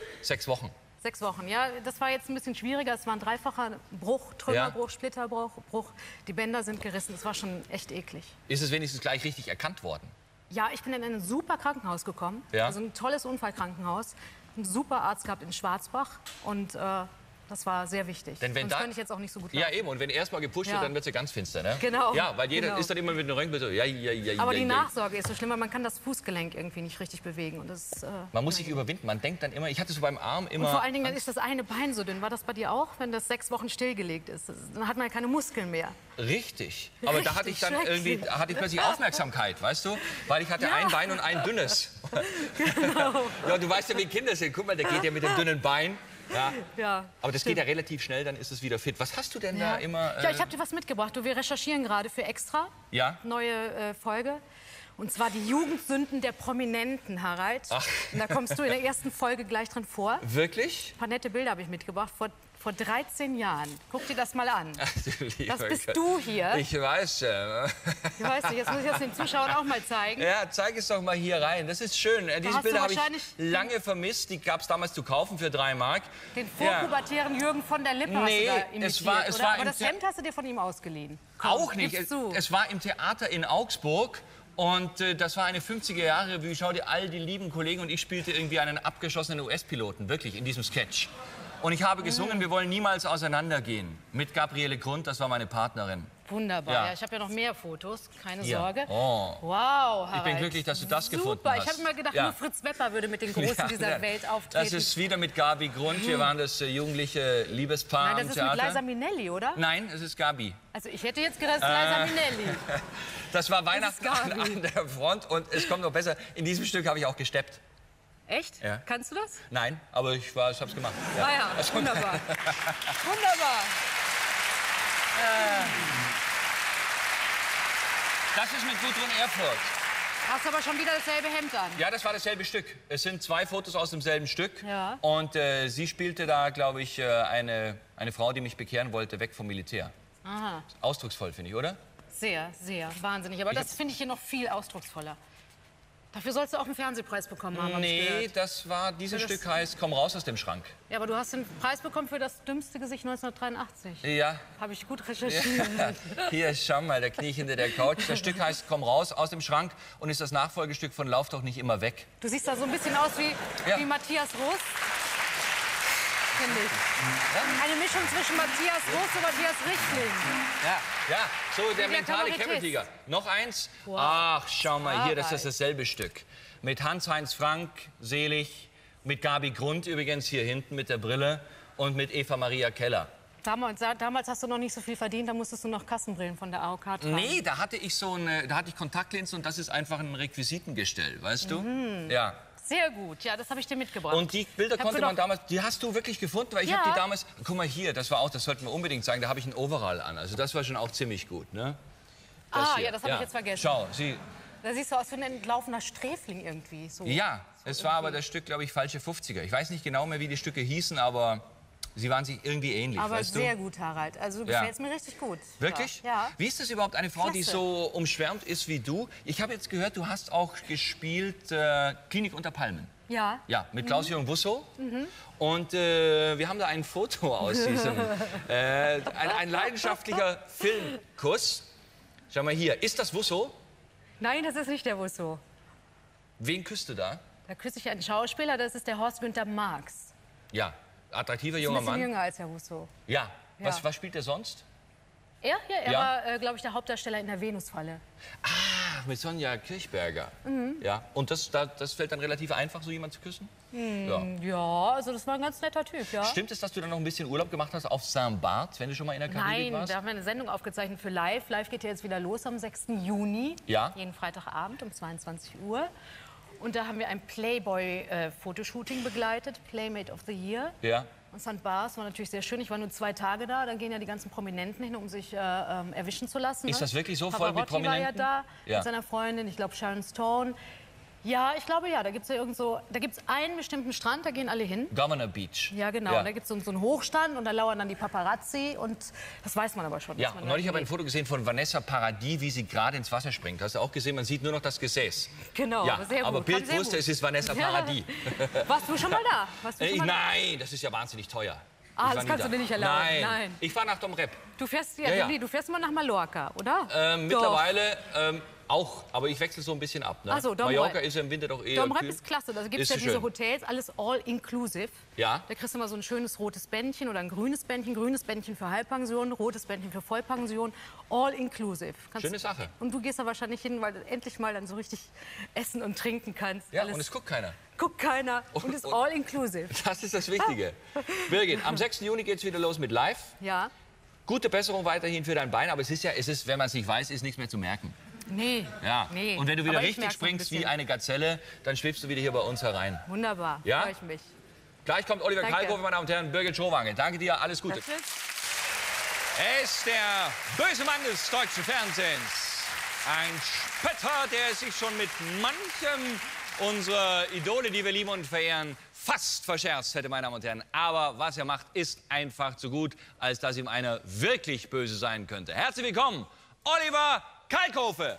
6 Wochen. 6 Wochen, ja. Das war jetzt ein bisschen schwieriger. Es war ein dreifacher Bruch, Trümmerbruch, Splitterbruch. Die Bänder sind gerissen. Es war schon echt eklig. Ist es wenigstens gleich richtig erkannt worden? Ja, ich bin in ein super Krankenhaus gekommen. Ja. Also ein tolles Unfallkrankenhaus. Einen super Arzt gehabt in Schwarzbach. Und das war sehr wichtig. Denn wenn Sonst könnte ich jetzt auch nicht so gut Ja, laufen. eben. Und wenn erst mal gepusht wird, dann wird sie ganz finster, ne? Genau. Ja, weil jeder ist dann immer mit dem Röntgen so, Aber die Nachsorge ist so schlimm, weil man kann das Fußgelenk irgendwie nicht richtig bewegen. Und das, man muss sich überwinden. Man denkt dann immer, ich hatte so beim Arm immer... Und vor allen Dingen, dann ist das eine Bein so dünn. War das bei dir auch, wenn das 6 Wochen stillgelegt ist? Dann hat man ja keine Muskeln mehr. Richtig. Aber da hatte ich dann irgendwie, plötzlich Aufmerksamkeit, weißt du? Weil ich hatte ein Bein und ein dünnes. Genau. Ja, du weißt ja, wie Kinder sind. Guck mal, der geht ja mit dem dünnen Bein. Ja. Ja, Aber das geht ja relativ schnell, dann ist es wieder fit. Was hast du denn da immer? Ja, ich habe dir was mitgebracht. Wir recherchieren gerade für Extra. Ja. Neue Folge. Und zwar die Jugendsünden der Prominenten, Harald. Ach. Und da kommst du in der ersten Folge gleich drin vor. Wirklich? Ein paar nette Bilder habe ich mitgebracht. Vor 13 Jahren. Guck dir das mal an. Ach, du lieber Das bist Gott. du hier. Ich weiß ja. Ich weiß nicht, jetzt muss ich das den Zuschauern auch mal zeigen. Ja, zeig es doch mal hier rein. Das ist schön. Diese hast du Bilder habe ich wahrscheinlich lange vermisst. Die gab es damals zu kaufen für 3 Mark. Den vorpubertären Jürgen von der Lippe Nee, hast du da imitiert, es war oder? Aber im das Hemd hast du dir von ihm ausgeliehen. Komm, Auch nicht. gib's zu. Es war im Theater in Augsburg. Und das war eine 50er-Jahre-Revue. Schau dir all die lieben Kollegen und ich spielte irgendwie einen abgeschossenen US-Piloten, wirklich, in diesem Sketch. Und ich habe gesungen, wir wollen niemals auseinandergehen. Mit Gabriele Grund, das war meine Partnerin. Wunderbar. Ja. Ja, ich habe ja noch mehr Fotos, keine Hier. Sorge. Oh. Wow, Harald. Ich bin glücklich, dass du das gefunden Super. hast. Ich habe immer gedacht, Ja. nur Fritz Wepper würde mit den Großen dieser Welt auftreten. Das ist wieder mit Gabi Grund. Wir waren das jugendliche Liebespaar Nein, im das ist mit Theater. Liza Minnelli, oder? Nein, es ist Gabi. Also ich hätte jetzt gedacht, Liza Minnelli. Das war Weihnachten Gabi. an der Front und es kommt noch besser. In diesem Stück habe ich auch gesteppt. Echt? Ja. Kannst du das? Nein, aber ich habe es gemacht. Ah ja, wunderbar. Wunderbar. Das ist mit Gudrun Erfurt. Hast aber schon wieder dasselbe Hemd an. Ja, das war dasselbe Stück. Es sind 2 Fotos aus demselben Stück. Ja. Und sie spielte da, glaube ich, eine Frau, die mich bekehren wollte, weg vom Militär. Aha. Ausdrucksvoll, finde ich, oder? Sehr, sehr. Wahnsinnig. Aber das finde ich hier noch viel ausdrucksvoller. Dafür sollst du auch einen Fernsehpreis bekommen haben, hab ich Nee, gehört. das war, dieses Für das- Stück heißt Komm raus aus dem Schrank. Ja, aber du hast den Preis bekommen für das dümmste Gesicht 1983. Ja. Habe ich gut recherchiert. Hier, schau mal, der Knie hinter der Couch. Das Stück heißt Komm raus aus dem Schrank und ist das Nachfolgestück von Lauf doch nicht immer weg. Du siehst da so ein bisschen aus wie Matthias Roos. Finde ich. Eine Mischung zwischen Matthias Roos und Matthias Richtling. Ja, so der der mentale Kabarettist. Kämpfertiger. Noch eins. Wow. Ach, schau mal, hier, das ist Arbeit. dasselbe Stück. Mit Hans-Heinz Frank, selig, mit Gabi Grund übrigens hier hinten mit der Brille und mit Eva Maria Keller. Damals hast du noch nicht so viel verdient, da musstest du noch Kassenbrillen von der AOK tragen. Nee, da hatte ich Kontaktlinsen und das ist einfach ein Requisitengestell, weißt du? Ja. Sehr gut, ja, das habe ich dir mitgebracht. Und die Bilder Ich hab konnte man gedacht- damals, die hast du wirklich gefunden, weil ich Ja. habe die damals, guck mal hier, das sollten wir unbedingt zeigen, da habe ich einen Overall an, also das war schon auch ziemlich gut, ne? Hier. Ja, das habe ich jetzt vergessen. Schau, Da siehst du aus wie ein entlaufener Sträfling irgendwie. So. ja, es war aber das Stück, glaube ich, falsche 50er. Ich weiß nicht genau mehr, wie die Stücke hießen, aber sie waren sich irgendwie ähnlich, Aber weißt sehr du? gut, Harald. Also du Ja. gefällst mir richtig gut. Wirklich? Ja. Wie ist das überhaupt, eine Frau, die Klasse. so umschwärmt ist wie du? Ich habe jetzt gehört, du hast auch gespielt Klinik unter Palmen. Ja. Ja, mit Klaus-Jürgen Busso. Und wir haben da ein Foto aus diesem, ein leidenschaftlicher Filmkuss. Schau mal hier, ist das Busso? Nein, das ist nicht der Wusso. Wen küsst du da? Da küsse ich einen Schauspieler, das ist der Horst Günther Marx. Ja, attraktiver Ist ein junger bisschen Mann. jünger als Herr Rousseau. Ja. Ja. Was spielt er sonst? Er Ja. war, glaube ich, der Hauptdarsteller in der Venusfalle. Ach, mit Sonja Kirchberger. Ja. Und das fällt dann relativ einfach, so jemanden zu küssen? Ja, also das war ein ganz netter Typ, ja. Stimmt es, dass du dann noch ein bisschen Urlaub gemacht hast auf Saint-Barth, wenn du schon mal in der Karibik Nein, warst? da haben wir eine Sendung aufgezeichnet für Live. Live geht ja jetzt wieder los am 6. Juni. Ja. Jeden Freitagabend um 22 Uhr. Und da haben wir ein Playboy-Fotoshooting begleitet, Playmate of the Year. Ja. Und St. Barth war natürlich sehr schön. Ich war nur 2 Tage da. Dann gehen ja die ganzen Prominenten hin, um sich erwischen zu lassen. Ist ne? das wirklich so voll mit Pavarotti war ja Prominenten? da Ja. mit seiner Freundin, ich glaube Sharon Stone. Ja, ich glaube ja. Da gibt es ja einen bestimmten Strand, da gehen alle hin. Governor Beach. Ja, genau. Ja. Und da gibt es so einen Hochstand und da lauern dann die Paparazzi. Und das weiß man aber schon. Ja, dass man und da neulich habe ich ein hingeht. Foto gesehen von Vanessa Paradis, wie sie gerade ins Wasser springt. Hast du auch gesehen? Man sieht nur noch das Gesäß. Genau, Ja, sehr gut. aber Kam Bild sehr wusste, gut. es ist Vanessa Ja. Paradis. Warst du schon mal da? Warst du schon mal da? Nein, das ist ja wahnsinnig teuer. Ah, Ich das war nie kannst da. du dir nicht erlauben. Nein. Nein. Ich fahre nach Domrep. Du fährst, Ja. Nee, du fährst immer nach Mallorca, oder? Mittlerweile auch, aber ich wechsle so ein bisschen ab. Ne? Ach so, Domrep. Mallorca ist ja im Winter doch eher Domrep kühl. ist klasse. Da gibt es Ist ja so diese schön. Hotels, alles all-inclusive. Ja. Da kriegst du immer so ein schönes rotes Bändchen oder ein grünes Bändchen für Halbpension, rotes Bändchen für Vollpension, all-inclusive. Schöne Sache. Und du gehst da wahrscheinlich hin, weil du endlich mal dann so richtig essen und trinken kannst. Ja, Alles und es guckt keiner. guckt keiner und ist all-inclusive. Das ist das Wichtige. Birgit, am 6. Juni geht es wieder los mit Live. Ja. Gute Besserung weiterhin für dein Bein, aber es ist, wenn man es nicht weiß, ist nichts mehr zu merken. Nee. Ja. Nee. Und wenn du wieder Aber ich richtig merk's noch ein springst wie bisschen. eine Gazelle, dann schwebst du wieder hier bei uns herein. Wunderbar. Ja? Freue ich mich. Gleich kommt Oliver Danke. Kalkofe, meine Damen und Herren, Birgit Schrowange. Danke dir, alles Gute. Tschüss. Er ist der böse Mann des deutschen Fernsehens. Ein Spötter, der sich schon mit manchem unserer Idole, die wir lieben und verehren, fast verscherzt hätte, meine Damen und Herren. Aber was er macht, ist einfach zu gut, als dass ihm einer wirklich böse sein könnte. Herzlich willkommen, Oliver Kalkofe.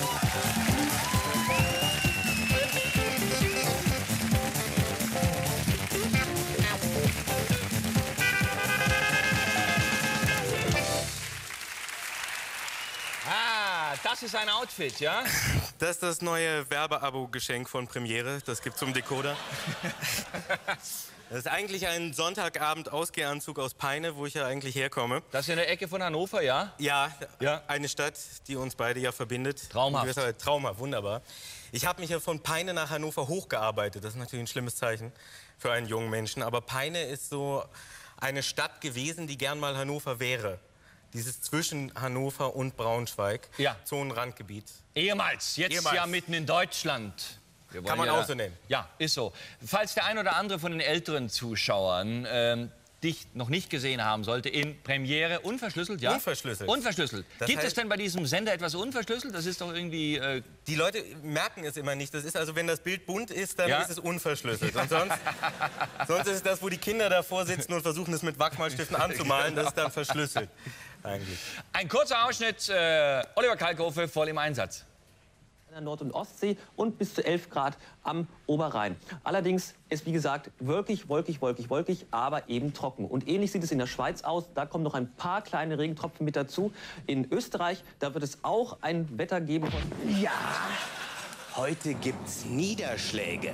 Ah, das ist ein Outfit, ja? Das ist das neue Werbeabo-Geschenk von Premiere. Das gibt's zum Decoder. Das ist eigentlich ein Sonntagabend-Ausgehanzug aus Peine, wo ich ja eigentlich herkomme. Das ist in der Ecke von Hannover, ja? Ja, Ja. eine Stadt, die uns beide ja verbindet. Traumhaft. Traumhaft, wunderbar. Ich habe mich ja von Peine nach Hannover hochgearbeitet. Das ist natürlich ein schlimmes Zeichen für einen jungen Menschen. Aber Peine ist so eine Stadt gewesen, die gern mal Hannover wäre. Dieses zwischen Hannover und Braunschweig. Ja. Zonenrandgebiet. Ehemals, jetzt Ehemals. ja mitten in Deutschland. Wir wollen Kann man auch so nennen. Ja, ist so. Falls der ein oder andere von den älteren Zuschauern dich noch nicht gesehen haben sollte, in Premiere unverschlüsselt, ja? Unverschlüsselt. Unverschlüsselt. Das Gibt es heißt- denn bei diesem Sender etwas unverschlüsselt? Das ist doch irgendwie... Die Leute merken es immer nicht. Das ist also, wenn das Bild bunt ist, dann Ja. ist es unverschlüsselt. Und sonst ist es das, wo die Kinder davor sitzen und versuchen, es mit Wachsmalstiften anzumalen. Das ist dann verschlüsselt, eigentlich. Ein kurzer Ausschnitt, Oliver Kalkofe voll im Einsatz. An der Nord- und Ostsee und bis zu 11 Grad am Oberrhein. Allerdings ist, wie gesagt, wolkig, aber eben trocken. Und ähnlich sieht es in der Schweiz aus. Da kommen noch ein paar kleine Regentropfen mit dazu. In Österreich, da wird es auch ein Wetter geben. Ja, heute gibt's Niederschläge.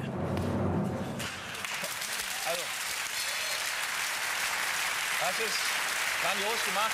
Also, das ist grandios gemacht.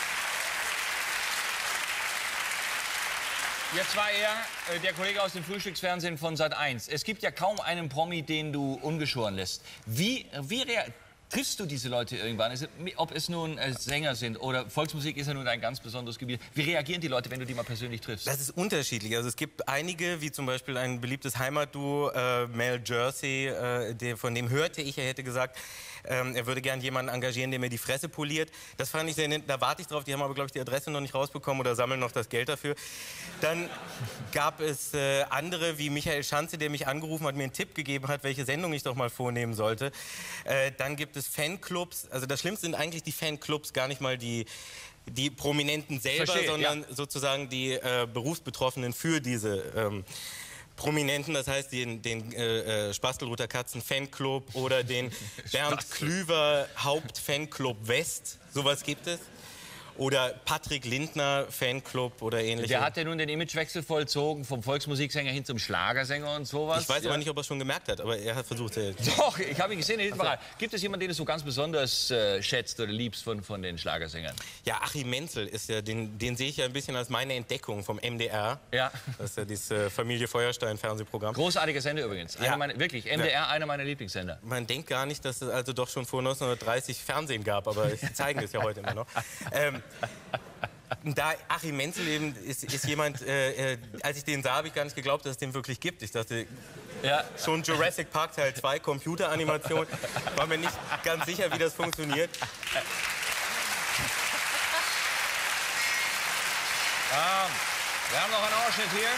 Jetzt war er der Kollege aus dem Frühstücksfernsehen von Sat.1. Es gibt ja kaum einen Promi, den du ungeschoren lässt. Triffst du diese Leute irgendwann? Also, ob es nun Sänger sind oder Volksmusik ist ja nun ein ganz besonderes Gebiet. Wie reagieren die Leute, wenn du die mal persönlich triffst? Das ist unterschiedlich. Also es gibt einige, wie zum Beispiel ein beliebtes Heimatduo, Mel Jersey, von dem hörte ich, er hätte gesagt, er würde gern jemanden engagieren, der mir die Fresse poliert. Das fand ich sehr nett. Da warte ich drauf. Die haben aber, glaube ich, die Adresse noch nicht rausbekommen oder sammeln noch das Geld dafür. Dann gab es andere wie Michael Schanze, der mich angerufen hat, mir einen Tipp gegeben hat, welche Sendung ich doch mal vornehmen sollte. Dann gibt es Fanclubs. Also das Schlimmste sind eigentlich die Fanclubs, gar nicht mal die Prominenten selber, Verstehe, sondern ja. sozusagen die Berufsbetroffenen für diese Prominenten, das heißt den Spastelruther Katzen Fanclub oder den Bernd Klüver Haupt Fanclub West, sowas gibt es. Oder Patrick Lindner, Fanclub oder ähnliches. Der hat ja nun den Imagewechsel vollzogen vom Volksmusiksänger hin zum Schlagersänger und sowas. Ich weiß aber nicht, ob er es schon gemerkt hat, aber er hat versucht. Doch, ich habe ihn gesehen in Hitparade. Gibt es jemanden, den du so ganz besonders schätzt oder liebst von den Schlagersängern? Ja, Achim Menzel ist ja, den sehe ich ja ein bisschen als meine Entdeckung vom MDR. Ja. Das ist ja dieses Familie Feuerstein Fernsehprogramm. Großartiger Sender übrigens. Ja. Wirklich, MDR, einer meiner Lieblingssender. Man denkt gar nicht, dass es also doch schon vor 1930 Fernsehen gab, aber sie zeigen es ja heute immer noch. Da Achim Menzel eben ist jemand, als ich den sah, habe ich gar nicht geglaubt, dass es den wirklich gibt. Ich dachte, schon Jurassic Park Teil 2, Computeranimation, war mir nicht ganz sicher, wie das funktioniert. Wir haben noch einen Ausschnitt hier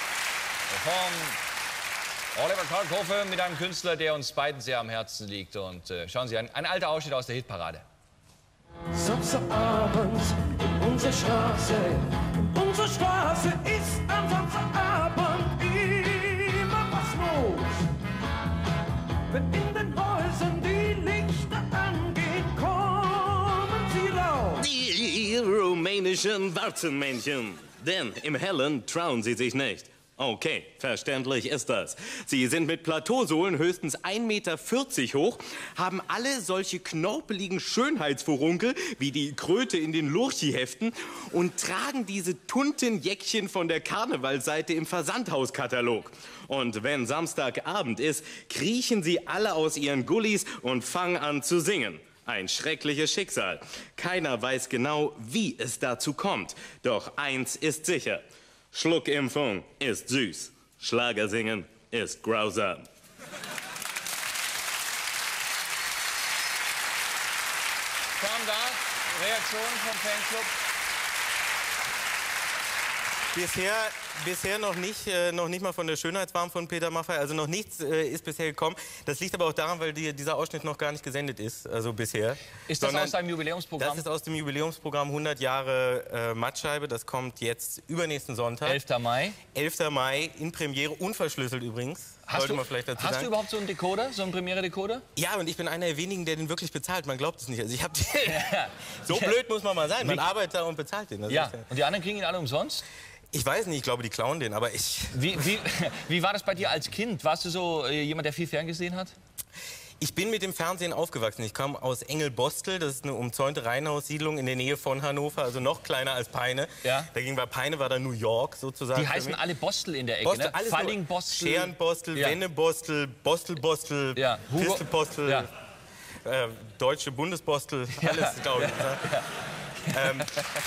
von Oliver Kalkofe mit einem Künstler, der uns beiden sehr am Herzen liegt. Und schauen Sie, ein alter Ausschnitt aus der Hitparade. Samstagabends in unserer Straße. Unsere Straße ist am Samstagabend immer was los. Wenn in den Häusern die Lichter angehen, kommen sie raus. Die rumänischen Warzenmännchen. Denn im Hellen trauen sie sich nicht. Okay, verständlich ist das. Sie sind mit Plateausohlen höchstens 1,40 Meter hoch, haben alle solche knorpeligen Schönheitsfurunkel wie die Kröte in den Lurchi-Heften und tragen diese Tuntenjäckchen von der Karnevalseite im Versandhauskatalog. Und wenn Samstagabend ist, kriechen sie alle aus ihren Gullis und fangen an zu singen. Ein schreckliches Schicksal. Keiner weiß genau, wie es dazu kommt. Doch eins ist sicher. Schluckimpfung ist süß. Schlagersingen ist grausam. Kam da Reaktionen vom Fanclub? Bisher noch nicht mal von der Schönheitswarm von Peter Maffay, also noch nichts ist bisher gekommen. Das liegt aber auch daran, weil dieser Ausschnitt noch gar nicht gesendet ist, also bisher. Ist das aus deinem Jubiläumsprogramm? Das ist aus dem Jubiläumsprogramm 100 Jahre Mattscheibe. Das kommt jetzt übernächsten Sonntag. 11. Mai. 11. Mai in Premiere, unverschlüsselt übrigens. Hast du überhaupt so einen Decoder, so einen Premiere-Decoder? Ja, und ich bin einer der wenigen, der den wirklich bezahlt. Man glaubt es nicht. Also ich hab so blöd muss man mal sein. Man arbeitet da und bezahlt den. Und die anderen kriegen ihn alle umsonst? Ich weiß nicht, ich glaube, die klauen den, aber ich... Wie war das bei dir als Kind? Warst du so jemand, der viel Fernsehen hat? Ich bin mit dem Fernsehen aufgewachsen. Ich kam aus Engelbostel, das ist eine umzäunte Reihenhaussiedlung in der Nähe von Hannover, also noch kleiner als Peine. Ja. Dagegen war Peine war dann New York sozusagen. Die heißen alle Bostel in der Ecke, Bostel, ne? alles Falling-Bostel. Scherenbostel, Wennebostel, Bostelbostel, Pistelbostel, Deutsche Bundesbostel, alles, glaube ich. Ne?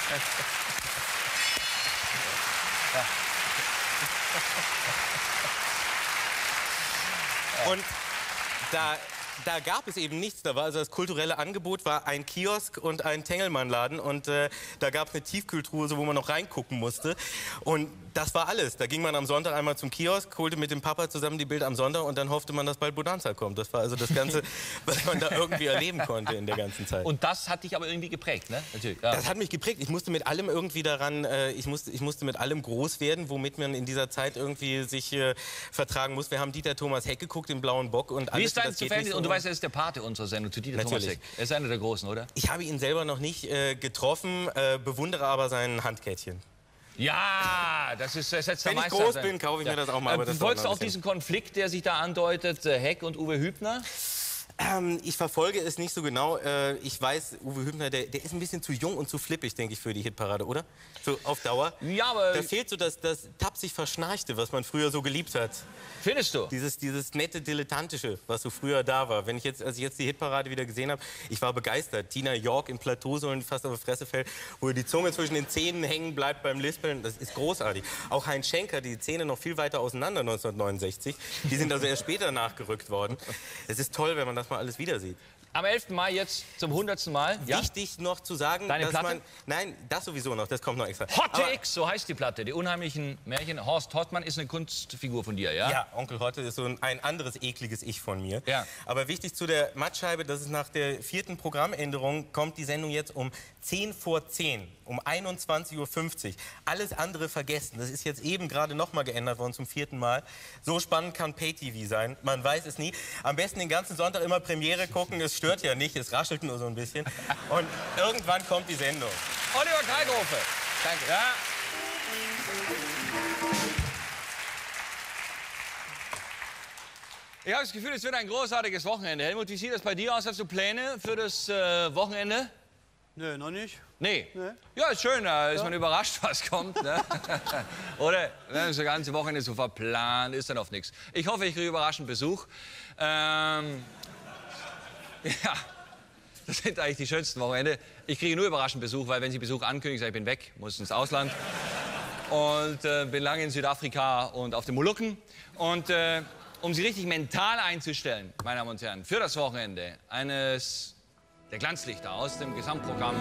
Und da gab es eben nichts. Da war also das kulturelle Angebot war ein Kiosk und ein Tengelmann-Laden und da gab es eine Tiefkühltruhe, wo man noch reingucken musste. Und das war alles. Da ging man am Sonntag einmal zum Kiosk, holte mit dem Papa zusammen die Bilder am Sonntag und dann hoffte man, dass bald Bonanza kommt. Das war also das Ganze, was man da irgendwie erleben konnte in der ganzen Zeit. Und das hat dich aber irgendwie geprägt, ne? Natürlich. Ja. Das hat mich geprägt. Ich musste mit allem irgendwie daran, ich musste mit allem groß werden, womit man in dieser Zeit irgendwie sich vertragen muss. Wir haben Dieter Thomas Heck geguckt, den Blauen Bock und alles. Wie ist dein Fernsehen? So. Und du weißt, er ist der Pate unserer Sendung, zu Dieter Thomas Heck. Er ist einer der Großen, oder? Ich habe ihn selber noch nicht getroffen, bewundere aber sein Handkettchen. Ja, das ist der Wenn ich groß bin, kaufe ich mir das auch mal. Folgst du auf diesen Konflikt, der sich da andeutet, Heck und Uwe Hübner? Ich verfolge es nicht so genau. Ich weiß, Uwe Hübner, der ist ein bisschen zu jung und zu flippig, denke ich, für die Hitparade, oder? So auf Dauer. Ja, aber... Da fehlt so das tapsig Verschnarchte, was man früher so geliebt hat. Findest du? Dieses nette Dilettantische, was so früher da war. Als ich jetzt die Hitparade wieder gesehen habe, ich war begeistert. Tina York in Plateausohlen fast auf die Fresse fällt, wo die Zunge zwischen den Zähnen hängen bleibt beim Lispeln. Das ist großartig. Auch Heinz Schenker, die Zähne noch viel weiter auseinander 1969. Die sind also erst später nachgerückt worden. Es ist toll, wenn man das mal alles wieder sieht. Am 11. Mai jetzt zum 100. Mal. Ja? Wichtig noch zu sagen, Deine dass Platte? man... Nein, das sowieso noch, das kommt noch extra. Hotte X, so heißt die Platte. Die unheimlichen Märchen. Horst Hottmann ist eine Kunstfigur von dir, ja? Ja, Onkel Hotte ist so ein anderes ekliges Ich von mir. Ja. Aber wichtig zu der Mattscheibe, das ist nach der 4. Programmänderung, kommt die Sendung jetzt um 10 vor 10, um 21:50 Uhr. Alles andere vergessen. Das ist jetzt eben gerade noch mal geändert worden zum 4. Mal. So spannend kann Pay-TV sein. Man weiß es nie. Am besten den ganzen Sonntag immer Premiere gucken. Es stört ja nicht, es raschelt nur so ein bisschen. Und irgendwann kommt die Sendung. Oliver Kalkofe. Danke. Ja. Ich habe das Gefühl, es wird ein großartiges Wochenende. Helmut, wie sieht das bei dir aus? Hast du Pläne für das Wochenende? Nö, noch nicht. Nee. Nee. Ja, ist schön, da ist man überrascht, was kommt. Ne? Oder wenn das ganze Wochenende so verplant ist, dann oft nichts. Ich hoffe, ich kriege überraschend Besuch. Ja, das sind eigentlich die schönsten Wochenende. Ich kriege nur überraschend Besuch, weil wenn Sie Besuch ankündigen, sage ich, bin weg, muss ins Ausland. Und bin lange in Südafrika und auf den Molukken. Und um Sie richtig mental einzustellen, meine Damen und Herren, für das Wochenende, eines der Glanzlichter aus dem Gesamtprogramm.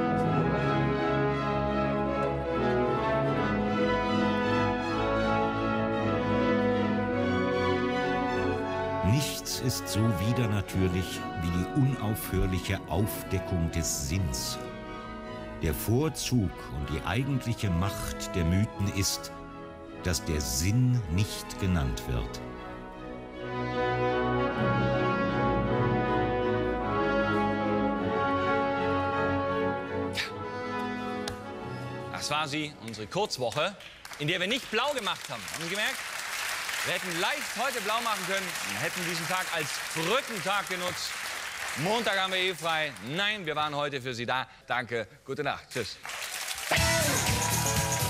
Nichts ist so widernatürlich wie die unaufhörliche Aufdeckung des Sinns. Der Vorzug und die eigentliche Macht der Mythen ist, dass der Sinn nicht genannt wird. Das war sie, unsere Kurzwoche, in der wir nicht blau gemacht haben. Haben Sie gemerkt? Wir hätten leicht heute blau machen können und hätten diesen Tag als Brückentag genutzt. Montag haben wir frei. Nein, wir waren heute für Sie da. Danke, gute Nacht. Tschüss.